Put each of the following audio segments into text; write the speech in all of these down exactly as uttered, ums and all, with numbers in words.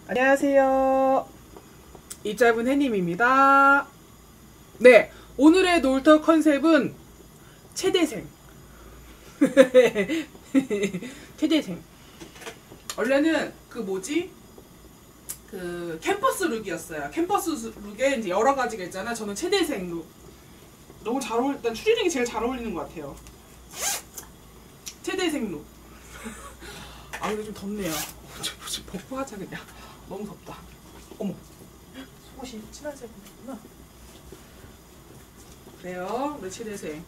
안녕하세요. 이 짧은 해님입니다. 네, 오늘의 놀터 컨셉은 최대생. 최대생. 원래는 그 뭐지? 그 캠퍼스 룩이었어요. 캠퍼스 룩에 이제 여러 가지가 있잖아. 저는 최대생 룩. 너무 잘 어울, 일단 추리닝이 제일 잘 어울리는 것 같아요. 최대생 룩. 아, 근데 좀 덥네요. 좀 벗고 하자 그냥. 너무 덥다. 어머, 속옷이 진한 색이구나. 그래요, 우리 최대생.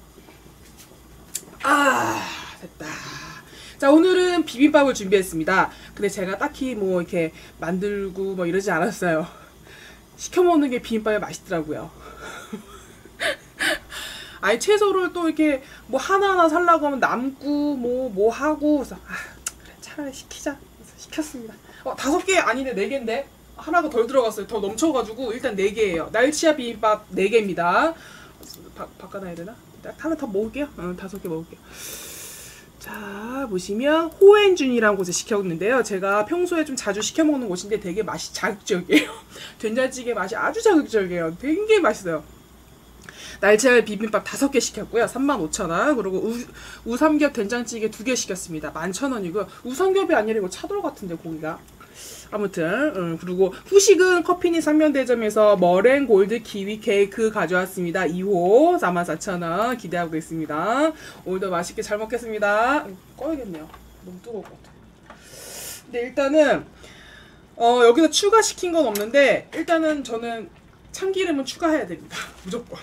아, 됐다. 자, 오늘은 비빔밥을 준비했습니다. 근데 제가 딱히 뭐 이렇게 만들고 뭐 이러지 않았어요. 시켜 먹는 게 비빔밥이 맛있더라고요. 아니, 채소를 또 이렇게 뭐 하나하나 살라고 하면 남고 뭐 뭐 하고, 그래서 아, 그래 차라리 시키자. 그래서 시켰습니다. 어, 다섯 개 아니네, 네 개인데 하나가 덜 들어갔어요. 더 넘쳐가지고 일단 네 개예요. 날치알 비빔밥 네 개입니다. 바, 바꿔놔야 되나? 하나 더 먹을게요. 어, 다섯 개 먹을게요. 자, 보시면 호엔준이라는 곳에 시켰는데요. 제가 평소에 좀 자주 시켜 먹는 곳인데 되게 맛이 자극적이에요. 된장찌개 맛이 아주 자극적이에요. 되게 맛있어요. 날치알 비빔밥 다섯 개 시켰고요. 삼만 오천 원. 그리고 우, 우삼겹 된장찌개 두 개 시켰습니다. 만 천 원이고요. 우삼겹이 아니라 이거 차돌 같은데 고기가. 아무튼 음, 그리고 후식은 커피니 상면대점에서 머랭 골드 키위 케이크 가져왔습니다. 이 호 사만 사천 원 기대하고 있습니다. 오늘도 맛있게 잘 먹겠습니다. 꺼야겠네요. 너무 뜨거울 것 같아. 근데 일단은 어, 여기서 추가시킨 건 없는데 일단은 저는 참기름은 추가해야 됩니다. 무조건.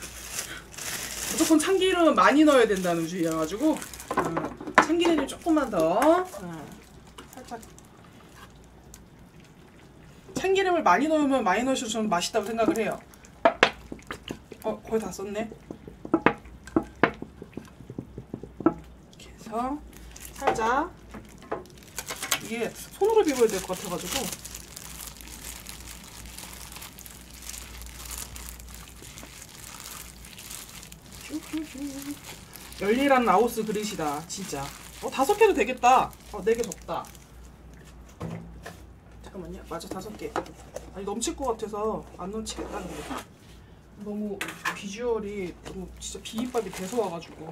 무조건 참기름은 많이 넣어야 된다는 주의여가지고 어, 참기름을 조금만 더 어, 살짝 참기름을 많이 넣으면 많이 넣으셔도 저는 맛있다고 생각을 해요. 어, 거의 다 썼네. 이렇게 해서 살짝 이게 손으로 비벼야 될 것 같아가지고 열일한 라오스 그릇이다 진짜. 어, 다섯 개도 되겠다. 어, 네 개 적다. 잠깐만요. 맞아, 다섯 개. 아니, 넘칠 것 같아서 안 넘치겠다는 거. 너무 비주얼이 너무 진짜 비빔밥이 돼서 와가지고.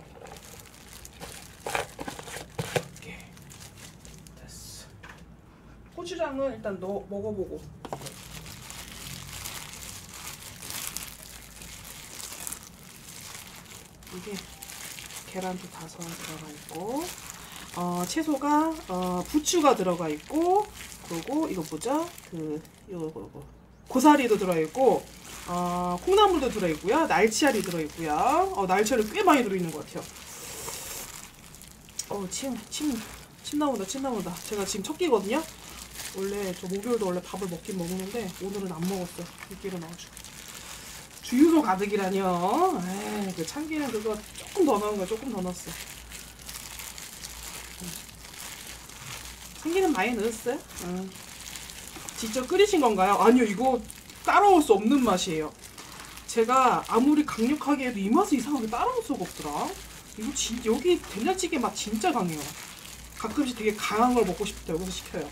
이렇게 됐어. 고추장은 일단 넣어 먹어보고. 이게 계란도 다섯 들어가 있고, 어, 채소가 어, 부추가 들어가 있고, 그리고 이거 뭐죠? 그 이거 이거, 이거. 고사리도 들어 있고, 어, 콩나물도 들어 있고요, 날치알이 들어 있고요. 어, 날치알이 꽤 많이 들어 있는 것 같아요. 어, 침, 침, 침 나온다, 침 나온다. 제가 지금 첫 끼거든요. 원래 저 목요일도 원래 밥을 먹긴 먹는데 오늘은 안 먹었어요. 늦기로 나와가지고. 주유소 가득이라뇨. 에이, 그 참기름 그거 조금 더 넣은 거야. 조금 더 넣었어. 참기름 많이 넣었어요? 응. 직접 끓이신 건가요? 아니요, 이거 따라올 수 없는 맛이에요. 제가 아무리 강력하게 해도 이 맛을 이상하게 따라올 수가 없더라. 이거 진 여기 된장찌개 맛 진짜 강해요. 가끔씩 되게 강한 걸 먹고 싶을 때 여기서 시켜요.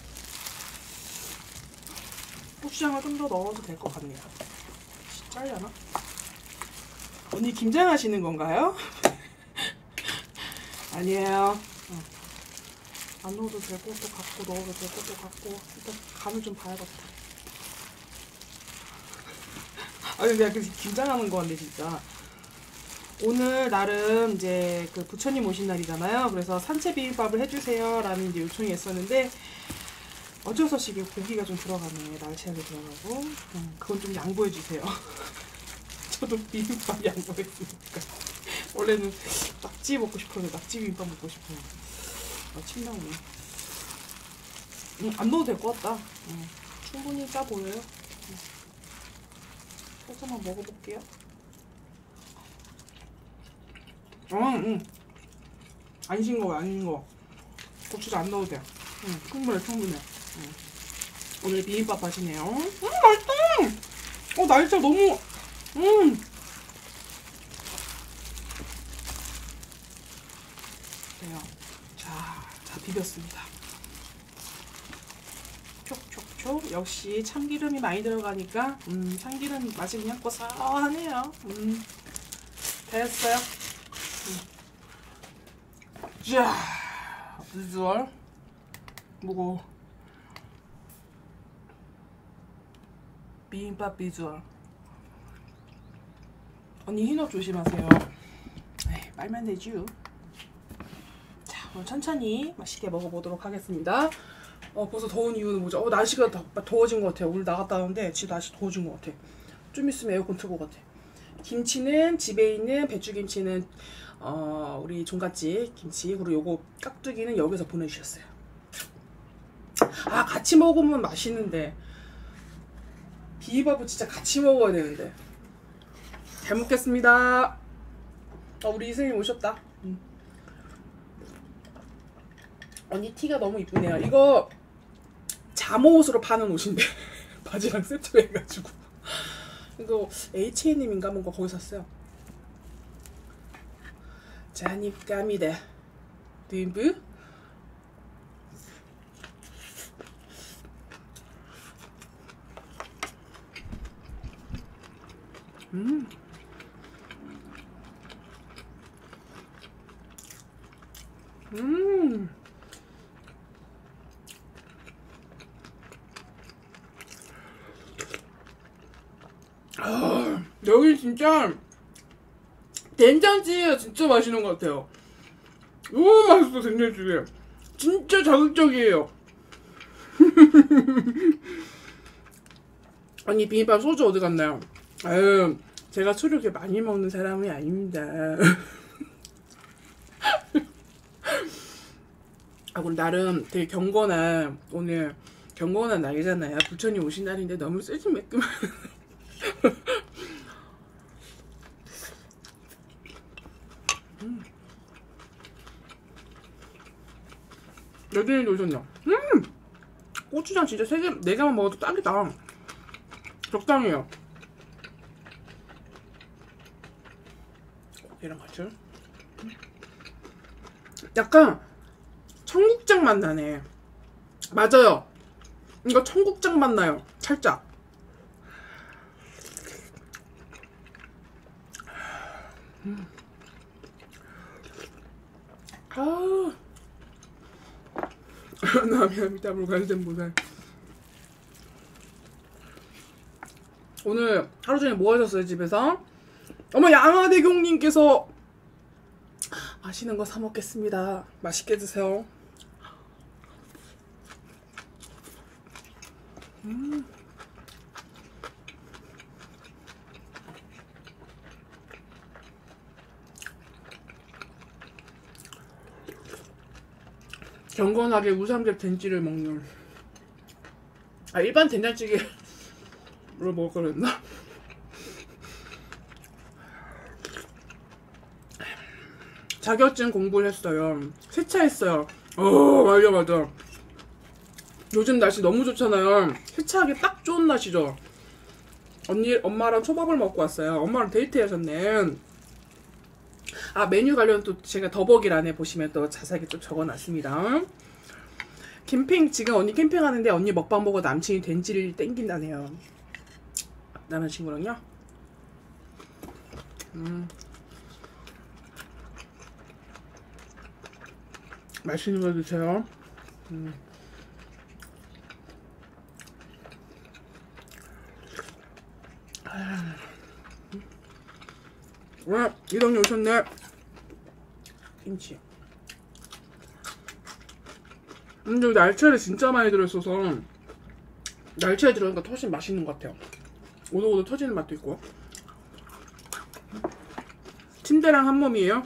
고추장을 좀 더 넣어도 될 것 같네요. 잘려나? 언니 김장하시는 건가요? 아니에요. 어. 안 넣어도 될 것도 같고 넣어도 될 것도 같고 일단 간을 좀 봐야겠다. 아니 내가 그래서 김장하는 거 같네 진짜. 오늘 나름 이제 그 부처님 오신 날이잖아요. 그래서 산채 비빔밥을 해주세요 라는 이제 요청이 있었는데 어쩔 수 없이 고기가 좀 들어가네. 날치알이 들어가고 음, 그건 좀 양보해주세요. 저도 비빔밥 양보했으니까. 원래는 낙지 먹고 싶었는데 낙지 비빔밥 먹고 싶어요. 아, 침 나오네. 음, 안 넣어도 될 것 같다. 음, 충분히 짜 보여요. 음. 소스 한번 먹어볼게요. 음, 음. 안 싱거워, 안 싱거워. 고추장 안 넣어도 돼. 음, 충분해, 충분해. 음. 오늘 비빔밥 맛이네요. 음, 맛있다! 어, 날짜 너무, 음! 그래요. 자, 자, 비볐습니다. 촉촉촉. 역시 참기름이 많이 들어가니까 음, 참기름 맛이 그냥 고소하네요. 음, 됐어요. 음. 자, 비주얼 뭐고 비빔밥 비주얼. 언니 흰옷 조심하세요. 에이, 빨면 되죠. 자, 오늘 천천히 맛있게 먹어보도록 하겠습니다. 어, 벌써 더운 이유는 뭐죠? 어, 날씨가 더, 더워진 것 같아요. 오늘 나갔다 왔는데 지금 날씨 더워진 것 같아. 좀 있으면 에어컨 틀 것 같아. 김치는 집에 있는 배추김치는 어, 우리 종갓집 김치, 그리고 요거 깍두기는 여기서 보내주셨어요. 아, 같이 먹으면 맛있는데 비빔밥은 진짜 같이 먹어야 되는데. 잘 먹겠습니다. 어, 우리 이승님 오셨다. 음. 언니 티가 너무 이쁘네요. 이거 잠옷으로 파는 옷인데 바지랑 세트로 해가지고 이거 에이치 앤 엠인가 뭔가 거기 샀어요. 자니까미데 듬브. 음. 음. 아, 여기 진짜 된장찌개가 진짜 맛있는 것 같아요. 너무 맛있어. 된장찌개 진짜 자극적이에요. 언니 비빔밥 소주 어디 갔나요? 아유, 제가 술을 그렇게 많이 먹는 사람이 아닙니다. 아, 오늘 나름 되게 경건한, 오늘 경건한 날이잖아요. 부처님 오신 날인데 너무 쓰지매끔한. 음. 여전히 오셨네요. 음! 고추장 진짜 세 개, 네 개만 먹어도 딱이다. 적당해요. 고기랑 같이. 약간 청국장 맛 나네. 맞아요. 이거 청국장 맛 나요. 살짝. 음. 아. 남이합니다. 물갈된 보살. 오늘 하루 종일 뭐 하셨어요, 집에서? 어머, 양화대경님께서 맛있는 거 사 먹겠습니다. 맛있게 드세요. 음. 경건하게 우삼겹 된찌를 먹는. 아, 일반 된장찌개로 먹을 거랬나? 자격증 공부를 했어요. 세차했어요. 어, 맞아 맞아. 요즘 날씨 너무 좋잖아요. 세차하기 딱 좋은 날씨죠. 언니, 엄마랑 초밥을 먹고 왔어요. 엄마랑 데이트 하셨네. 아, 메뉴 관련 또 제가 더보기란에 보시면 또 자세하게 좀 적어놨습니다. 캠핑, 지금 언니 캠핑하는데 언니 먹방 보고 남친이 된지를 땡긴다네요. 남자친구랑요? 음. 맛있는 거 드세요. 음. 와, 이동이 오셨네. 김치. 근데 여기 날치알이 진짜 많이 들어있어서 날치알 들어가니까 훨씬 맛있는 것 같아요. 오도오도 터지는 맛도 있고. 침대랑 한 몸이에요.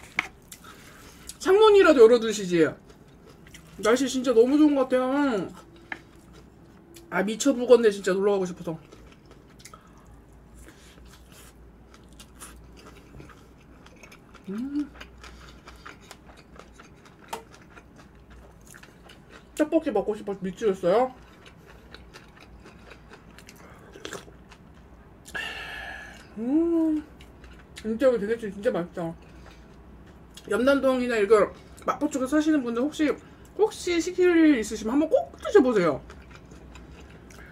창문이라도 열어두시지. 날씨 진짜 너무 좋은 것 같아요. 아, 미쳐불겠네 진짜. 놀러가고 싶어서. 음. 떡볶이 먹고 싶어서 미치겠어요. 음, 진짜 여기 되게 진짜 맛있다. 염남동이나 이거 마포 쪽에 사시는 분들 혹시 혹시 시킬 일 있으시면 한번 꼭 드셔보세요.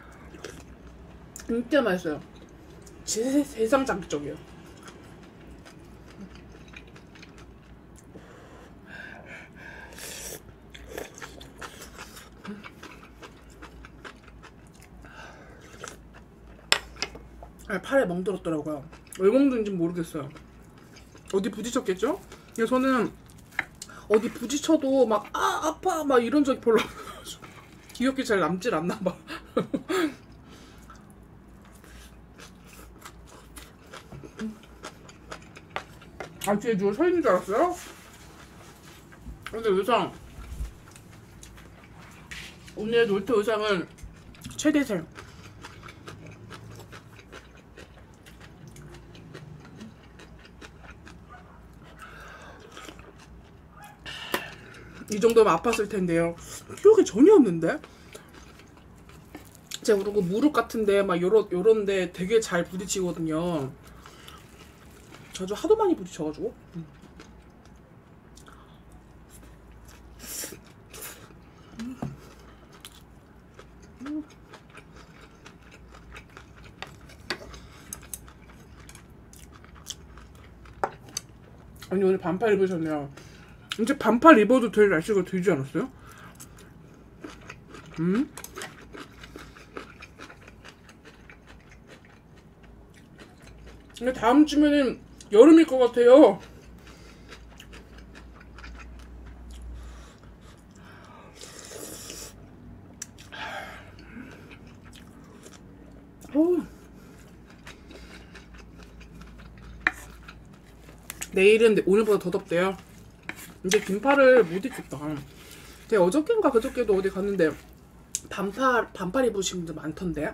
진짜 맛있어요. 제 세상 장기적이에요. 아, 팔에 멍들었더라고요. 왜 멍든지 모르겠어요. 어디 부딪혔겠죠? 근데 저는 어디 부딪혀도 막 아 아파 막 이런 적이 별로 없어가지고 기억이 잘 남질 않나 봐. 아, 뒤에 누가 서 있는 줄 알았어요? 근데 의상 오늘의 놀토 의상은 최대생. 이 정도면 아팠을 텐데요. 기억이 전혀 없는데? 제가 그리고 무릎 같은데 막 요런 요런데 되게 잘 부딪히거든요. 저도 하도 많이 부딪혀가지고. 음. 음. 아니 오늘 반팔 입으셨네요. 이제 반팔 입어도 될 날씨가 되지 않았어요? 음? 근데 다음 주면은 여름일 것 같아요. 어. 내일은 오늘보다 더 덥대요. 이제 긴팔을 못 입겠다. 제가 어저께인가 그저께도 어디 갔는데 반팔 반팔 입으신 분들 많던데.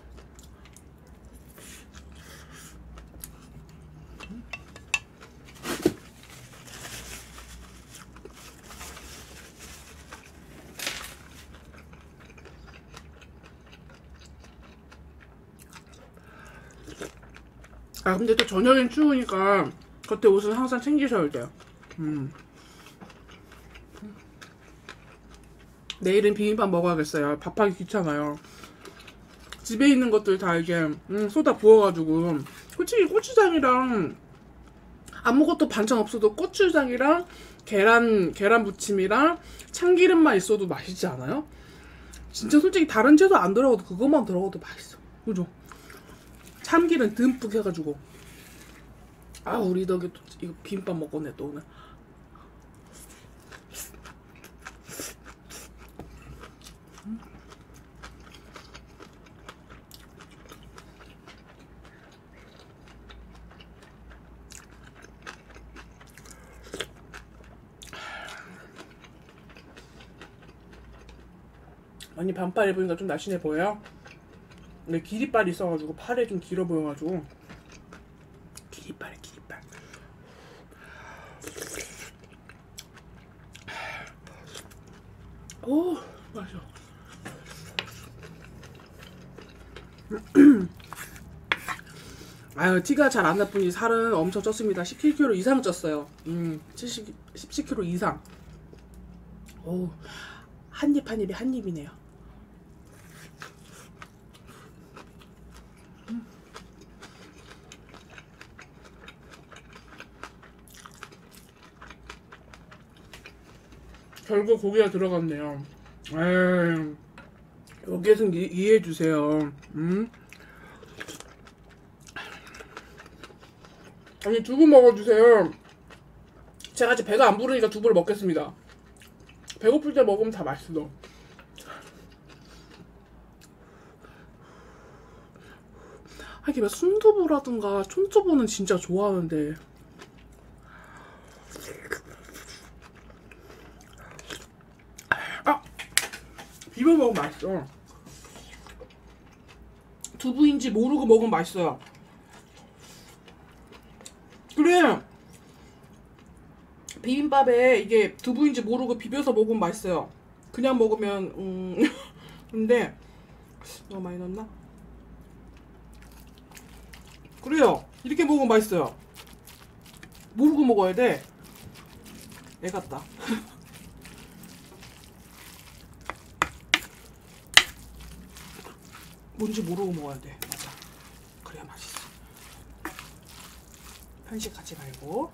아 근데 또 저녁엔 추우니까 겉에 옷은 항상 챙기셔야 돼요. 음. 내일은 비빔밥 먹어야겠어요. 밥하기 귀찮아요. 집에 있는 것들 다 이게 음, 쏟아 부어가지고 솔직히 고추장이랑 아무것도 반찬 없어도 고추장이랑 계란 계란 무침이랑 참기름만 있어도 맛있지 않아요? 진짜 솔직히 다른 채소 안 들어가도 그것만 들어가도 맛있어. 그죠? 참기름 듬뿍 해가지고. 아 우리 덕에 또 이거 비빔밥 먹었네 또 오늘. 아니 반팔 입으니까 좀 날씬해 보여요? 근데 기립발이 있어가지고 팔에 좀 길어 보여가지고. 기립발에 기립발. 오 맛있어. 아유 티가 잘 안 나쁘니 살은 엄청 쪘습니다. 십칠 킬로그램 이상 쪘어요. 음 칠십, 십칠 킬로그램 이상. 오 한입 한입이 한입이네요. 결국 고기가 들어갔네요. 에이, 여기에서 이해해주세요. 음? 아니 두부 먹어주세요. 제가 아직 배가 안 부르니까 두부를 먹겠습니다. 배고플 때 먹으면 다 맛있어. 하긴 순두부라든가 촌두부는 진짜 좋아하는데 아! 비벼 먹으면 맛있어. 두부인지 모르고 먹으면 맛있어요. 그래 비빔밥에 이게 두부인지 모르고 비벼서 먹으면 맛있어요. 그냥 먹으면 음 근데 너무 많이 넣었나? 그래요 이렇게 먹으면 맛있어요. 모르고 먹어야 돼. 애 같다. 뭔지 모르고 먹어야 돼. 그래야 맛있어. 편식하지 말고.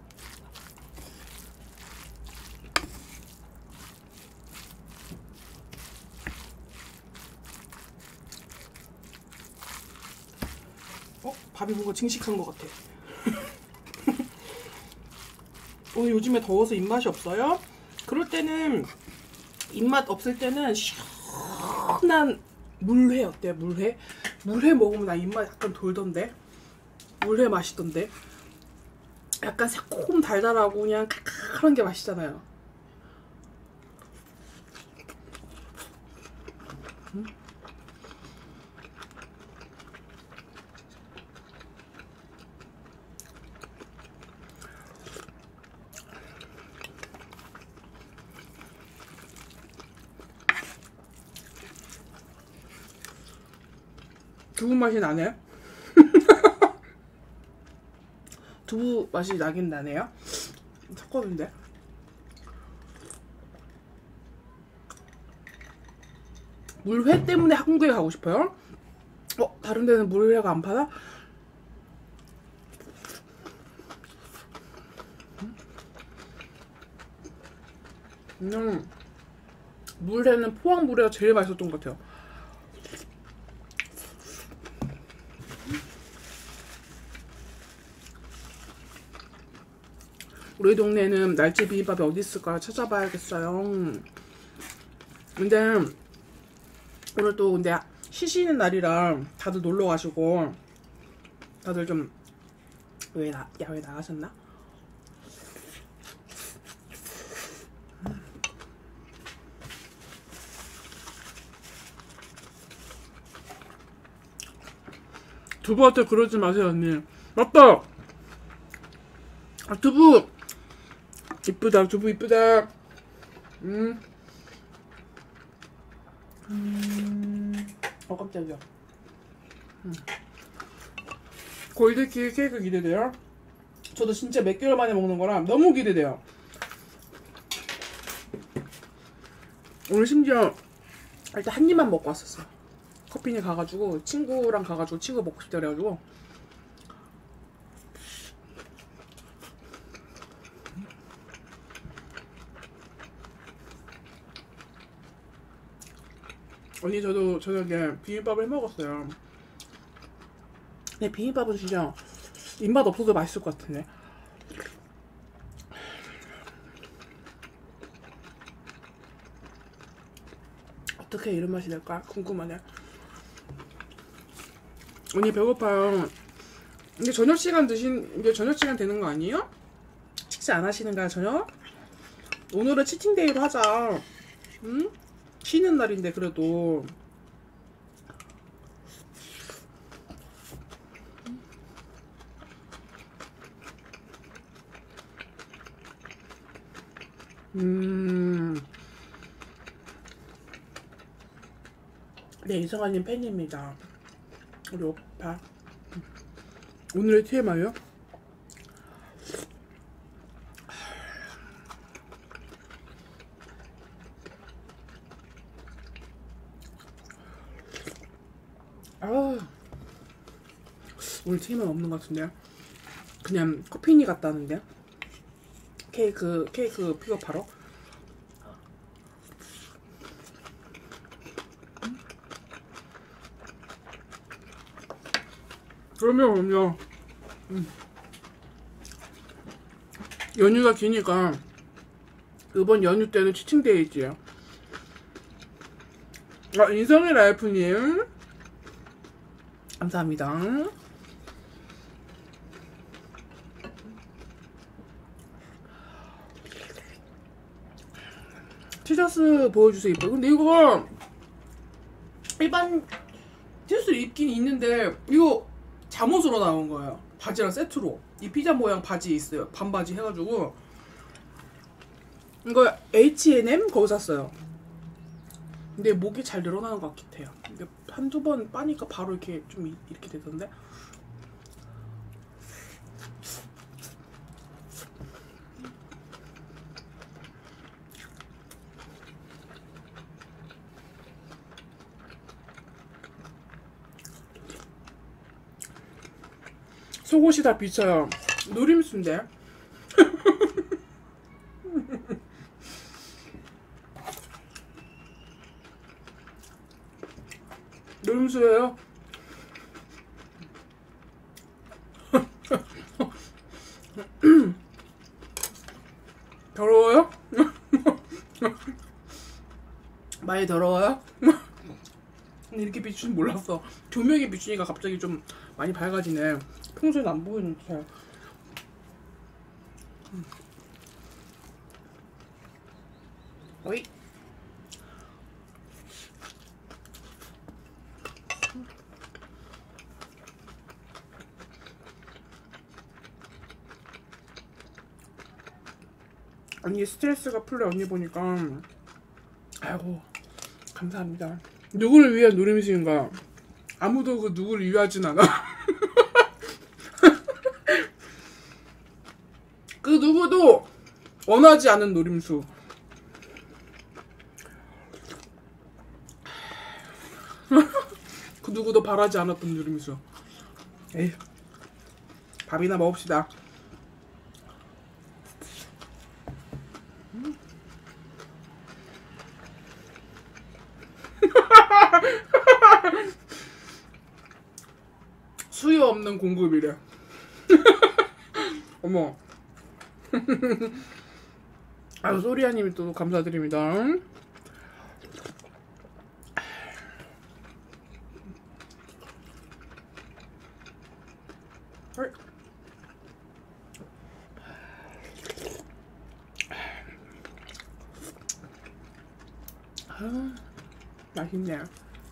어? 밥이 뭔가 증식한 것 같아. 오늘 요즘에 더워서 입맛이 없어요? 그럴 때는 입맛 없을 때는 시원한 물회 어때요? 물회? 물회 먹으면 나 입맛 약간 돌던데? 물회 맛있던데? 약간 새콤 달달하고 그냥 칼칼한 게 맛있잖아요. 음? 두부 맛이 나네. 두부 맛이 나긴 나네요. 섞었는데. 물회 때문에 한국에 가고 싶어요? 어? 다른 데는 물회가 안 파나? 음, 물회는 포항 물회가 제일 맛있었던 것 같아요. 우리 동네에는 날치 비빔밥이 어디 있을까 찾아봐야겠어요. 근데 오늘 또 근데 쉬시는 날이라 다들 놀러 가시고 다들 좀 왜 나, 야외 나가셨나? 두부한테 그러지 마세요 언니. 맞다. 아, 두부 이쁘다. 두부 이쁘다. 음. 음. 어 깜짝이야. 음. 골드키 케이크 기대돼요. 저도 진짜 몇 개월 만에 먹는 거라 너무 기대돼요. 오늘 심지어 일단 한 입만 먹고 왔었어. 커피니 가가지고 친구랑 가가지고 친구 먹고 싶다 그래가지고. 언니 저도 저녁에 비빔밥을 해먹었어요. 근데 비빔밥은 진짜 입맛 없어도 맛있을 것 같은데. 어떻게 이런 맛이 날까 궁금하네. 언니 배고파요. 이제 저녁 시간 드신 이제 저녁 시간 되는 거 아니에요? 식사 안 하시는가요 저녁? 오늘은 치팅데이로 하자. 응? 쉬는 날인데 그래도. 음. 네, 이성아님 팬입니다. 우리 오빠. 오늘의 티엠아이요? 아, 오늘 티엠아이 없는 것 같은데. 그냥 커피니 갔다는데. 케이크 케이크 픽업하러. 그럼요, 그럼요. 음. 연휴가 기니까 이번 연휴 때는 치팅데이지. 아, 인성의 라이프님 감사합니다. 티셔츠 보여주세요. 이뻐. 근데 이거 일반 티셔츠 입긴 있는데 이거 잠옷으로 나온 거예요. 바지랑 세트로. 이 피자 모양 바지 있어요. 반바지 해가지고. 이거 에이치 앤 엠 거기 샀어요. 근데 목이 잘 늘어나는 것 같아요. 근데 한두 번 빠니까 바로 이렇게 좀 이렇게 되던데. 속옷이 다 비쳐요. 노림수인데. 노림수예요. 더러워요? 많이 더러워요? 근데 이렇게 비추는 몰랐어. 조명에 비추니까 갑자기 좀 많이 밝아지네. 평소엔 안 보이는데. 음. 어이. 언니 스트레스가 풀려. 언니 보니까 아이고 감사합니다. 누구를 위한 노림수인가? 아무도 그 누구를 위하진 않아. 그 누구도 원하지 않은 노림수. 그 누구도 바라지 않았던 노림수. 에이, 밥이나 먹읍시다. 수요 없는 공급이래. 어머. 아유, 소리아님이 또 감사드립니다. 아, 맛있네.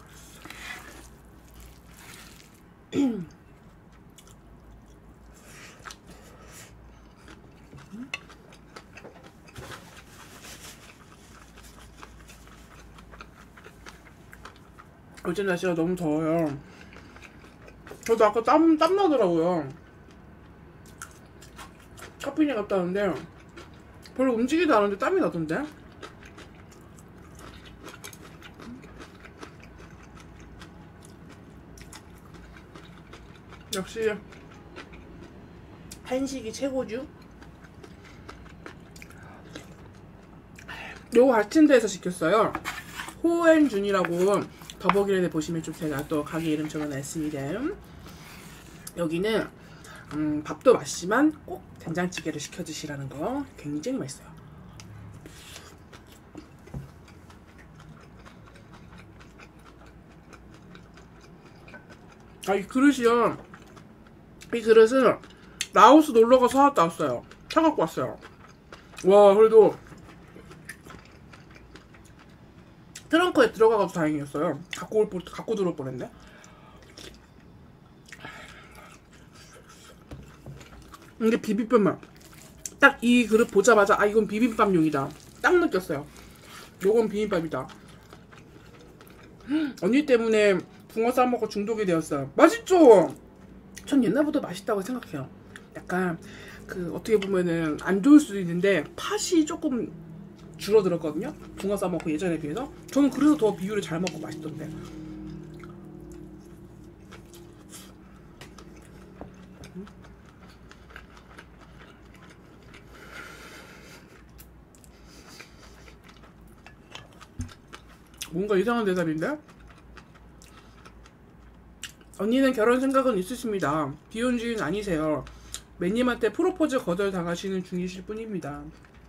어제 날씨가 너무 더워요. 저도 아까 땀, 땀 나더라고요. 카페인에 갔다 왔는데 별로 움직이지도 않았는데 땀이 나던데? 역시 한식이 최고죠. 요거 같은 데서 시켰어요. 호앤준이라고 더보기란에 보시면 좀 제가 또 가게 이름 적어놨습니다. 여기는 음, 밥도 맛있지만 꼭 된장찌개를 시켜 드시라는 거. 굉장히 맛있어요. 아, 이 그릇이요. 이 그릇은 라오스 놀러가 사왔다 왔어요. 사갖고 왔어요. 와, 그래도 트렁크에 들어가가지고 다행이었어요. 갖고 올, 갖고 들어올 뻔했네. 이게 비빔밥만. 딱 이 그릇 보자마자 아, 이건 비빔밥용이다. 딱 느꼈어요. 요건 비빔밥이다. 언니 때문에 붕어 싸먹고 중독이 되었어요. 맛있죠? 전 옛날부터 맛있다고 생각해요. 약간 그 어떻게 보면은 안 좋을 수도 있는데 팥이 조금 줄어들었거든요. 붕어 싸먹고 예전에 비해서. 저는 그래서 더 비율을 잘 먹고 맛있던데. 뭔가 이상한 대답인데? 언니는 결혼 생각은 있으십니다. 비혼주의는 아니세요. 매님한테 프로포즈 거절 당하시는 중이실 뿐입니다.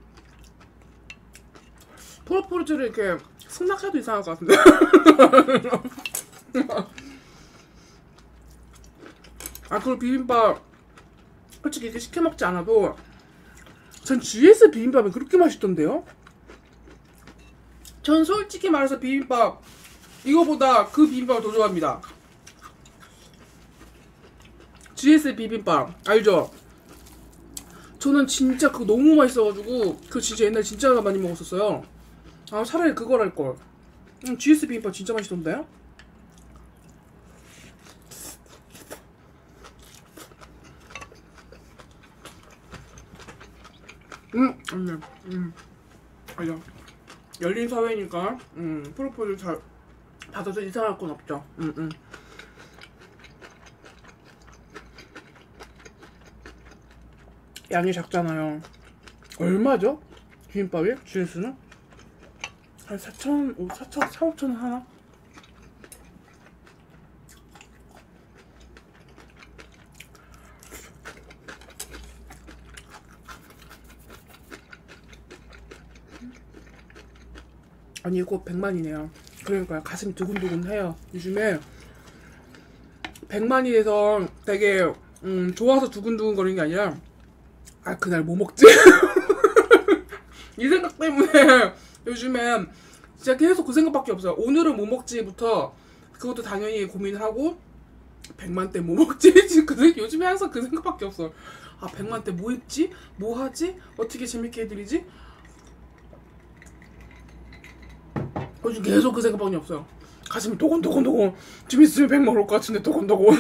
프로포즈를 이렇게 승낙해도 이상할 것 같은데. 아, 그리고 비빔밥 솔직히 이렇게 시켜 먹지 않아도 전 지에스 비빔밥이 그렇게 맛있던데요? 전 솔직히 말해서 비빔밥 이거보다 그 비빔밥을 더 좋아합니다. 지에스 비빔밥 알죠? 저는 진짜 그거 너무 맛있어가지고 그거 진짜 옛날에 진짜 많이 먹었었어요. 아, 차라리 그걸 할걸. 음, 지에스 비빔밥 진짜 맛있던데? 음, 음, 음, 아니야. 열린 사회니까 음, 프로포즈 잘 받아서 이상할 건 없죠. 음, 음. 양이 작잖아요. 얼마죠? 비빔밥이? 주유수는? 한 사천, 사천, 사오천 원 하나? 아니 이거 백만이네요. 그러니까 가슴이 두근두근해요. 요즘에 백만이 돼서 되게 음, 좋아서 두근두근 거리는 게 아니라 아 그날 뭐 먹지? 이 생각 때문에 요즘에 진짜 계속 그 생각밖에 없어요. 오늘은 뭐 먹지부터 그것도 당연히 고민을 하고 백만 때 뭐 먹지? 지금 그 생각, 요즘에 항상 그 생각밖에 없어요. 아 백만 때 뭐 입지? 뭐 하지? 어떻게 재밌게 해드리지? 요즘 계속 그 생각밖에 없어요. 가슴이 도곤도곤도곤. 좀 있으면 백 먹을 것 같은데 도곤도곤.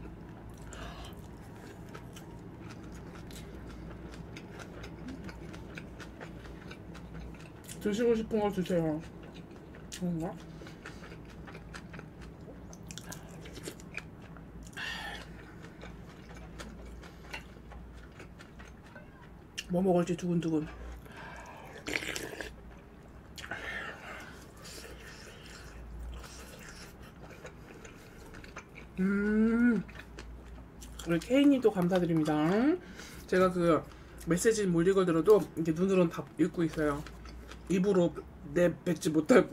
드시고 싶은 거 드세요. 그런가? 뭐 먹을지 두근두근. 음, 우리 케이님도 감사드립니다. 제가 그 메시지 못 읽어들어도 이렇게 눈으로는 다 읽고 있어요. 입으로 내뱉지 못하고.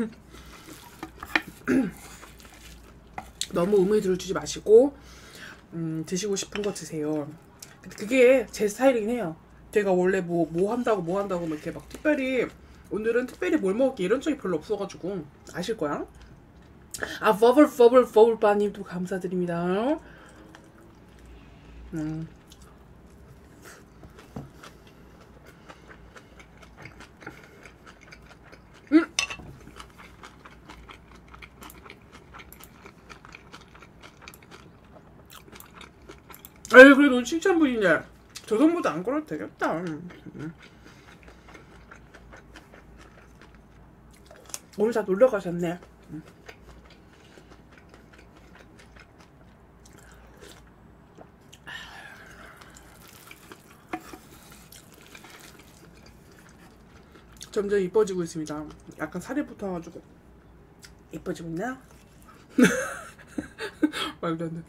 너무 의무를 주지 마시고 음, 드시고 싶은 거 드세요. 그게 제 스타일이긴 해요. 제가 원래 뭐, 뭐 한다고 뭐 한다고 뭐 이렇게 막 특별히 오늘은 특별히 뭘 먹을게 이런 적이 별로 없어가지고 아실 거야. 아 버블 버블 버블바님도 감사드립니다. 음. 음. 아유 그래도 칭찬분이냐. 저 정도도 안 걸어도 되겠다. 음. 오늘 다 놀러 가셨네. 음. 점점 이뻐지고 있습니다. 약간 살이 붙어가지고 이뻐지고 있나? 말도 안 돼.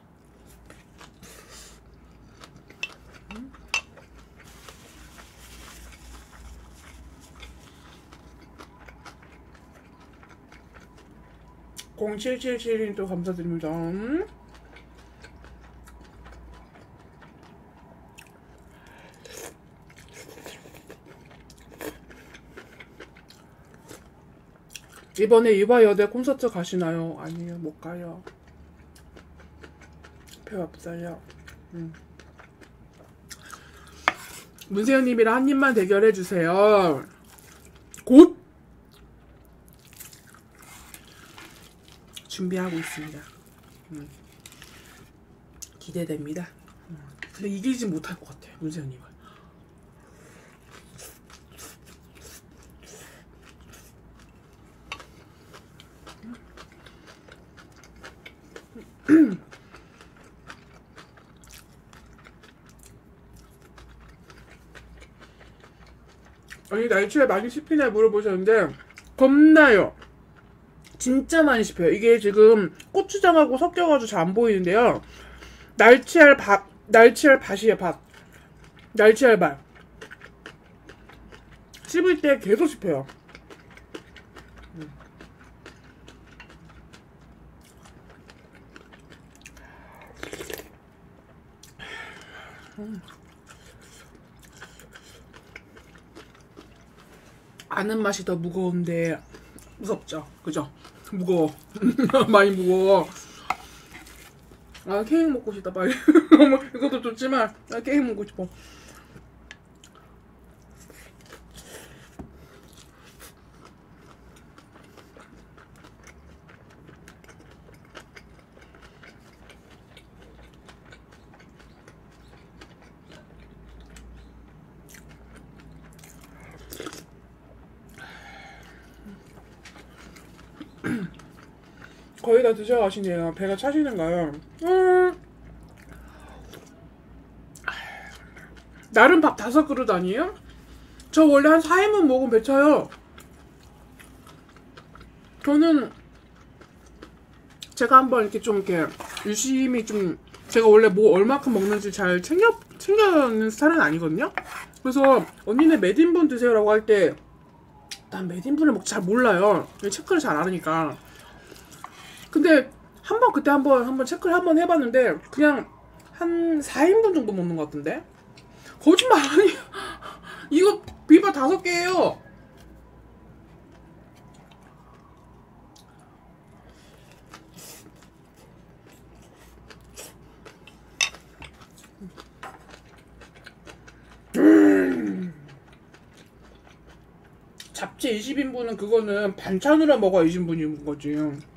공칠칠칠님도 감사드립니다. 음? 이번에 이화여대 콘서트 가시나요? 아니요, 못 가요. 표 없어요. 음. 문세현님이랑 한 입만 대결해주세요. 곧 준비하고 있습니다. 음. 기대됩니다. 음. 근데 이기지 못할 것 같아요, 문세현님은. 아니 날치알 많이 씹히냐 물어보셨는데 겁나요. 진짜 많이 씹혀요. 이게 지금 고추장하고 섞여가지고 잘 안 보이는데요. 날치알 밥, 날치알 밭이에요, 밭. 날치알 밭. 씹을 때 계속 씹혀요. 음. 음. 아는 맛이 더 무거운데 무섭죠? 그죠? 무거워. 많이 무거워. 아 케이크 먹고 싶다 빨리. 이것도 좋지만 나 케이크 먹고 싶어. 거의 다 드셔가시네요. 배가 차시는가요? 음. 나름 밥 다섯 그릇 아니에요? 저 원래 한 사 인분 먹으면 배차요. 저는 제가 한번 이렇게 좀 이렇게 유심히 좀 제가 원래 뭐 얼마큼 먹는지 잘 챙겨 챙겨는 스타일은 아니거든요. 그래서 언니네 몇 인분 드세요라고 할 때 난 몇 인분을 먹지 잘 몰라요. 체크를 잘 안 하니까. 근데 한번 그때 한번 한번 체크를 한번 해봤는데 그냥 한 사 인분 정도 먹는 것 같은데. 거짓말 아니야. 이거 비빔밥 다섯 개예요. 음. 잡채 이십 인분은 그거는 반찬으로 먹어야 이십 인분인 거지.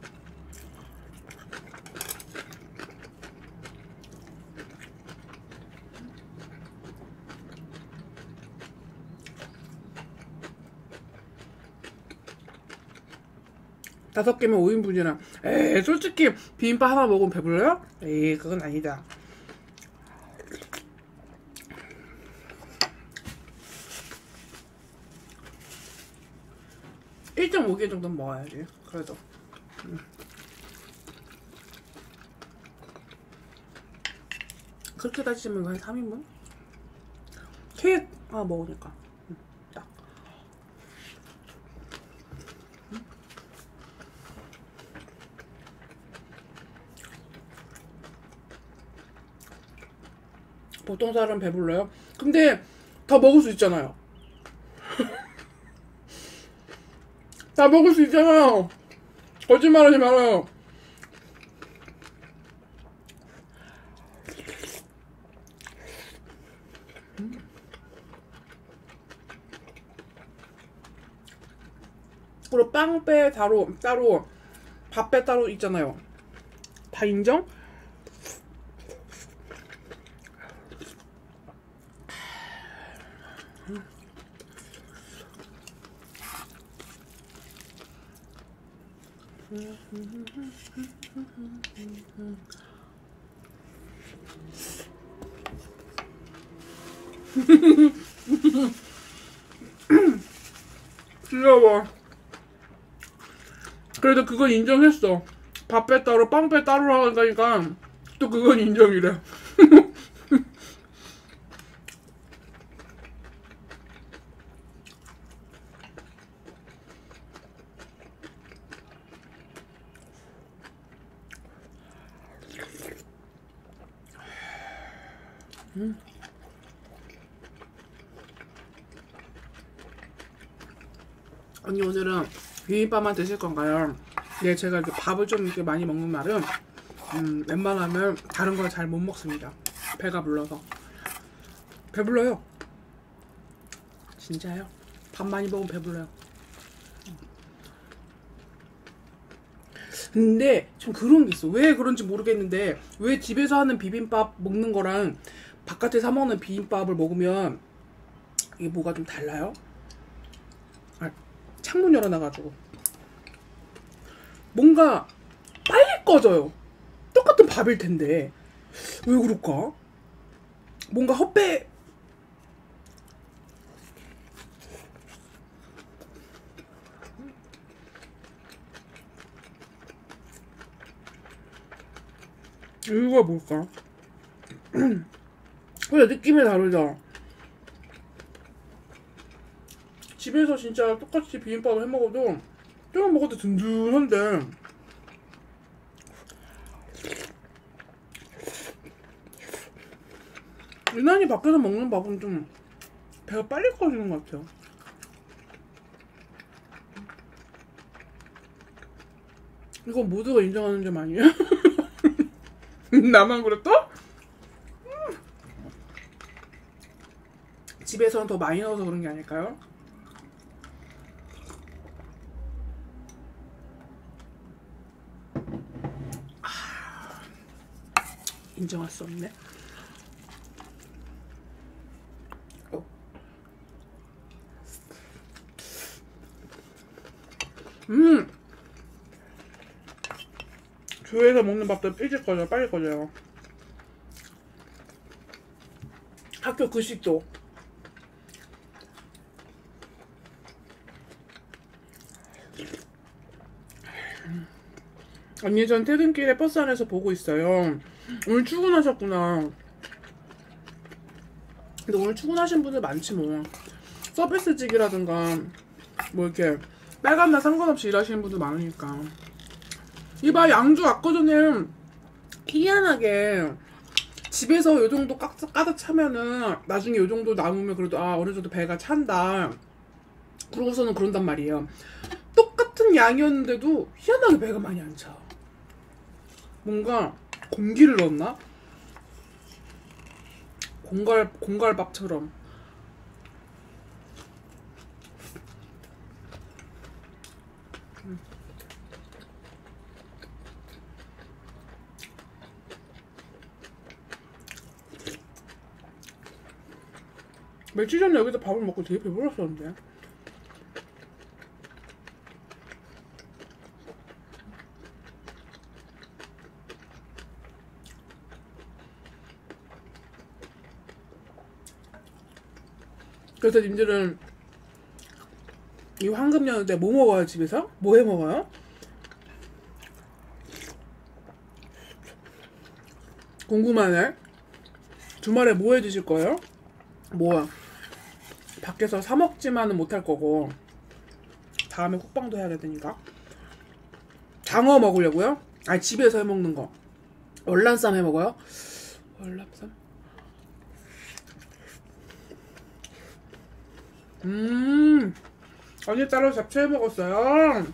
다섯 개면 오 인분이랑. 에이, 솔직히 비빔밥 하나 먹으면 배불러요? 에이, 그건 아니다. 일 점 오 개 정도는 먹어야지. 그래도. 음. 그렇게 따지면 한 삼 인분? 케이크 하나 먹으니까. 음, 딱. 음. 보통 사람 배불러요? 근데 더 먹을 수 있잖아요. 다 먹을 수 있잖아요. 거짓말하지 말아요. 그리고 빵 빼 따로 따로 밥 빼 따로 있잖아요. 다 인정? 귀여워. 그래도 그건 인정했어. 밥 빼 따로 빵 빼 따로 하니까 또 그건 인정이래. 음. 언니 오늘은 비빔밥만 드실 건가요? 네, 제가 이렇게 밥을 좀 이렇게 많이 먹는 날은 음, 웬만하면 다른 걸 잘 못 먹습니다. 배가 불러서. 배불러요. 진짜요? 밥 많이 먹으면 배불러요. 근데 좀 그런 게 있어. 왜 그런지 모르겠는데 왜 집에서 하는 비빔밥 먹는 거랑 바깥에 사 먹는 비빔밥을 먹으면 이게 뭐가 좀 달라요? 아, 창문 열어놔가지고 뭔가 빨리 꺼져요. 똑같은 밥일 텐데 왜 그럴까? 뭔가 헛배. 이유가 뭘까? 근데 느낌이 다르죠? 집에서 진짜 똑같이 비빔밥을 해 먹어도 조금 먹어도 든든한데 유난히 밖에서 먹는 밥은 좀 배가 빨리 꺼지는 것 같아요. 이건 모두가 인정하는 점 아니에요? 나만 그랬다? 음. 집에서는 더 많이 넣어서 그런 게 아닐까요? 아, 인정할 수 없네. 어. 음. 교회에서 먹는 밥도 일찍 꺼져, 빨리 꺼져요. 학교 급식도. 언니 전 퇴근길에 버스 안에서 보고 있어요. 오늘 출근하셨구나. 근데 오늘 출근하신 분들 많지 뭐. 서비스직이라든가 뭐 이렇게 빨간 날 상관없이 일하시는 분들 많으니까. 이봐, 양주 아까 전에 희한하게 집에서 요 정도 가득, 가득 차면은 나중에 요 정도 남으면 그래도 아 어느 정도 배가 찬다 그러고서는 그런단 말이에요. 똑같은 양이었는데도 희한하게 배가 많이 안 차. 뭔가 공기를 넣었나? 공갈, 공갈밥처럼. 음. 며칠 전에 여기서 밥을 먹고 되게 배불렀었는데. 그래서 님들은 이 황금 연휴 때 뭐 먹어요? 집에서? 뭐 해 먹어요? 궁금하네. 주말에 뭐 해 드실 거예요? 뭐 밖에서 사 먹지만은 못할 거고 다음에 국방도 해야 되니까. 장어 먹으려고요? 아니 집에서 해 먹는 거. 월남쌈 해 먹어요? 월남쌈? 음, 언니 따로 잡채 해 먹었어요.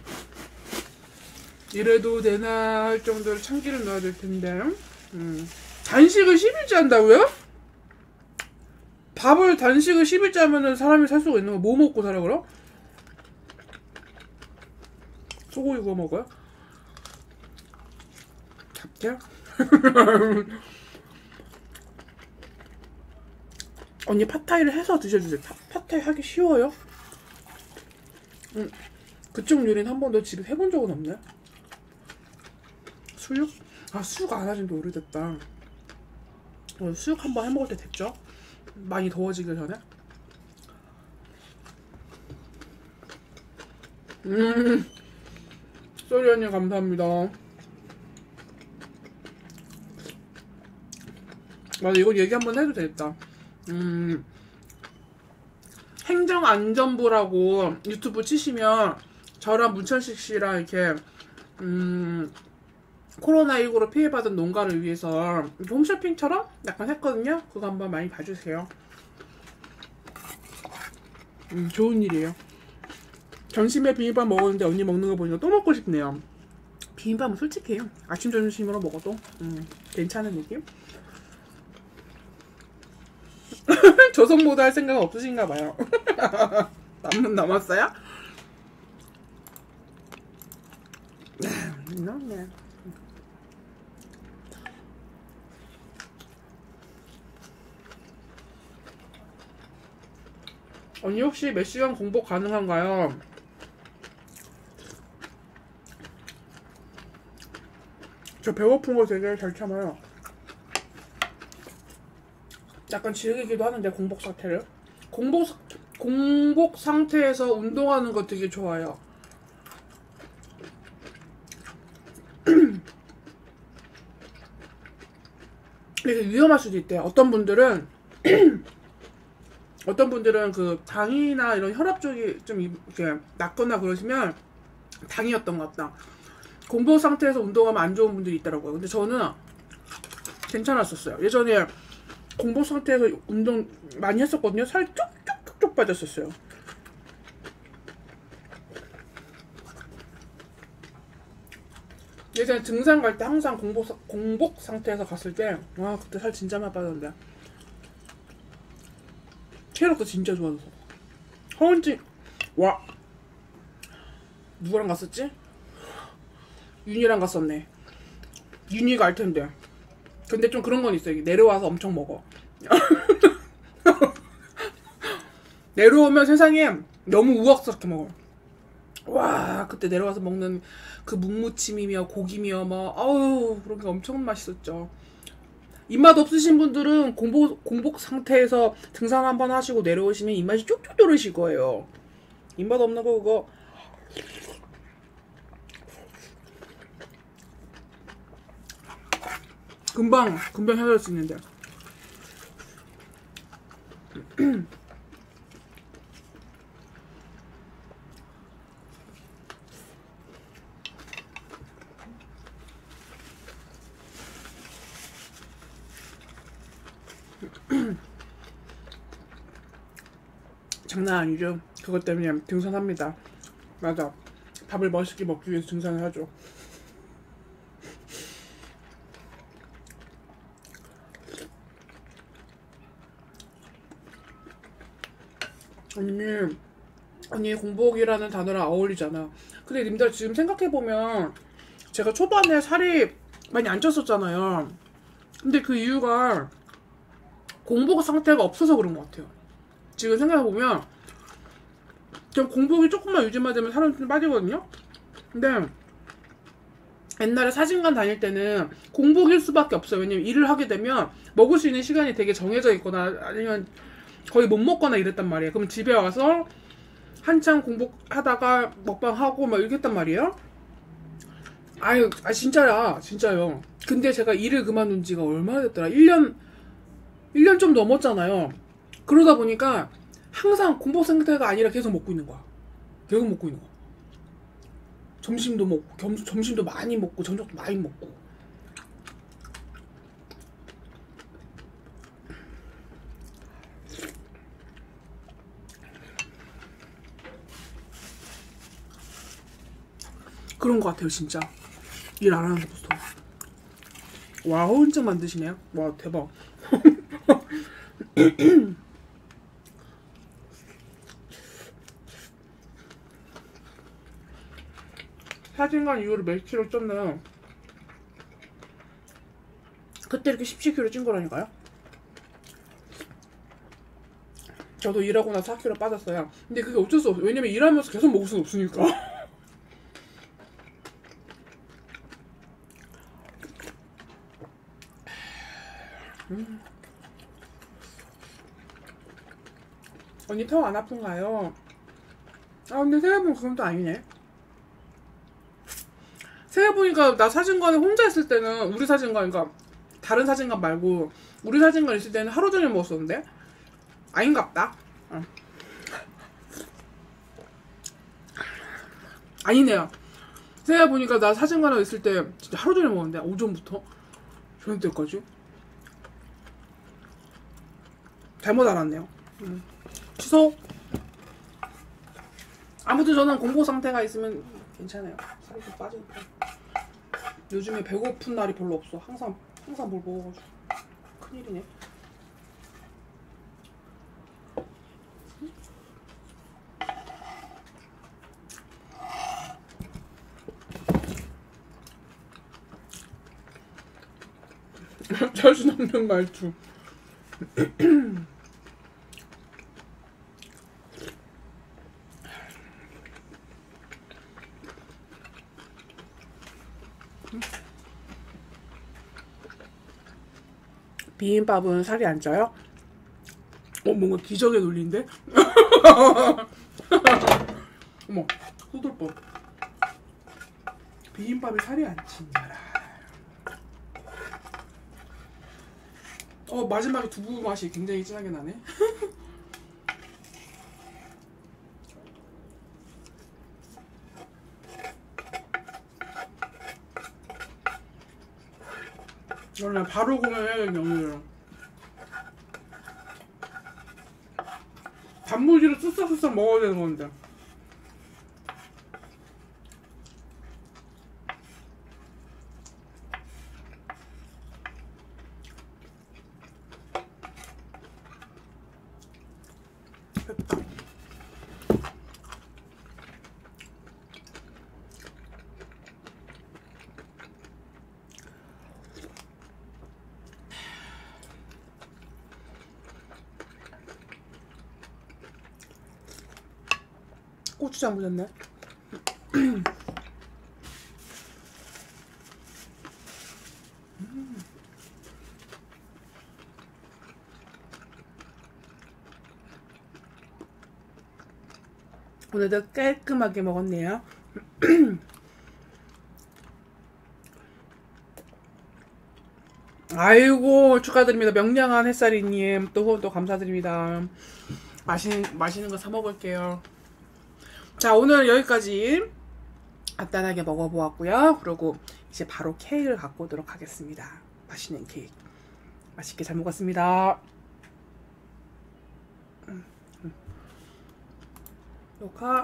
이래도 되나 할 정도로 참기름 넣어야 될 텐데. 음. 단식을 십 일째 한다고요? 밥을 단식을 십 일째 하면은 사람이 살 수가 있는 거. 뭐 먹고 살아 그럼? 소고기 구워 먹어요? 잡채? 언니 팟타이를 해서 드셔주세요. 파, 팟타이 하기 쉬워요? 음, 그쪽 요리는 한 번도 집에 해본 적은 없네. 수육? 아 수육 안 하신 지 오래됐다. 어, 수육 한번 해먹을 때 됐죠? 많이 더워지기 전에. 음, 쏘리 언니 감사합니다. 맞아, 이거 얘기 한번 해도 되겠다. 음, 행정안전부라고 유튜브 치시면 저랑 문천식 씨랑 이렇게 음, 코로나십구로 피해받은 농가를 위해서 홈쇼핑처럼 약간 했거든요. 그거 한번 많이 봐주세요. 음, 좋은 일이에요. 점심에 비빔밥 먹었는데 언니 먹는 거 보니까 또 먹고 싶네요. 비빔밥은 솔직히 아침 점심으로 먹어도 음, 괜찮은 느낌? 조선모드 할 생각 없으신가 봐요. 남은 남았어요? 네. 언니 혹시 몇 시간 공복 가능한가요? 저 배고픈 거 되게 잘 참아요. 약간 즐기기도 하는데 공복 상태를. 공복, 공복 상태에서 운동하는 거 되게 좋아요. 이게 위험할 수도 있대요. 어떤 분들은 어떤 분들은 그 당이나 이런 혈압 쪽이 좀 이렇게 낮거나 그러시면 당이었던 것 같다. 공복 상태에서 운동하면 안 좋은 분들이 있더라고요. 근데 저는 괜찮았었어요. 예전에 공복 상태에서 운동 많이 했었거든요. 살 쭉쭉쭉쭉 빠졌었어요. 예전에 등산 갈 때 항상 공복, 공복 상태에서 갔을 때 와 그때 살 진짜 많이 빠졌는데 체력도 진짜 좋아졌어. 허언증 와 누구랑 갔었지? 윤이랑 갔었네. 윤이가 알 텐데. 근데 좀 그런 건 있어요. 내려와서 엄청 먹어. 내려오면 세상에 너무 우악스럽게 먹어. 와 그때 내려와서 먹는 그 묵무침이며 고기며 막 아우 그런 게 엄청 맛있었죠. 입맛 없으신 분들은 공복, 공복 상태에서 등산 한번 하시고 내려오시면 입맛이 쭉쭉 돌으실 거예요. 입맛 없는 거 그거 금방 금방 해결할 수 있는데. 장난 아니죠. 그것 때문에 등산합니다. 맞아. 밥을 멋있게 먹기 위해서 등산을 하죠. 언니, 언니 공복이라는 단어랑 어울리잖아. 근데 님들 지금 생각해보면 제가 초반에 살이 많이 안 쪘었잖아요. 근데 그 이유가 공복 상태가 없어서 그런 것 같아요. 지금 생각해보면 전 공복이 조금만 유지만 되면 살은 좀 빠지거든요. 근데 옛날에 사진관 다닐 때는 공복일 수밖에 없어요. 왜냐면 일을 하게 되면 먹을 수 있는 시간이 되게 정해져 있거나 아니면 거의 못 먹거나 이랬단 말이에요. 그럼 집에 와서 한창 공복하다가 먹방하고 막 이렇게 했단 말이에요. 아유, 아 진짜야, 진짜요. 근데 제가 일을 그만둔 지가 얼마나 됐더라? 일 년, 일 년 좀 넘었잖아요. 그러다 보니까 항상 공복 상태가 아니라 계속 먹고 있는 거야. 계속 먹고 있는 거야. 점심도 먹고, 겸, 점심도 많이 먹고, 저녁도 많이 먹고. 그런 것 같아요, 진짜. 일 안 하는 것부터. 와, 혼자 만드시네요. 와, 대박. 사진관 이후로 몇 킬로 쪘나요? 그때 이렇게 십칠 킬로 찐 거라니까요? 저도 일하고 나서 사 킬로 빠졌어요. 근데 그게 어쩔 수 없어요. 왜냐면 일하면서 계속 먹을 수는 없으니까. 음. 언니 턱 안 아픈가요? 아 근데 생각해보면 그건 또 아니네. 생각해보니까 나 사진관에 혼자 있을 때는 우리 사진관, 그러니까 다른 사진관 말고 우리 사진관 있을 때는 하루 종일 먹었었는데 아닌갑다. 어. 아니네요. 생각해보니까 나 사진관에 있을 때 진짜 하루 종일 먹었는데 오전부터 저녁 때까지. 잘못 알았네요. 음. 취소. 아무튼 저는 공복 상태가 있으면 괜찮아요. 살이 좀 빠지니까. 요즘에 배고픈 날이 별로 없어. 항상 항상 뭘 먹어가지고 큰일이네. 자신 없는 말투. 비빔밥은 살이 안 쪄요? 어, 뭔가 기적의 논리인데? 어머, 소돌법. 비빔밥이 살이 안 찐다. 어, 마지막에 두부 맛이 굉장히 진하게 나네. 원래 바로 구매해야 되는 오늘은 단무지를 쓱싹쓱싹 먹어야 되는 건데. 됐다. 고추장 묻었네. 음. 오늘도 깔끔하게 먹었네요. 아이고 축하드립니다. 명량한 햇살이님 또 후원도 감사드립니다. 맛있는 맛있는 거 사 먹을게요. 자 오늘 여기까지 간단하게 먹어보았고요. 그리고 이제 바로 케이크를 갖고 오도록 하겠습니다. 맛있는 케이크 맛있게 잘 먹었습니다. 녹화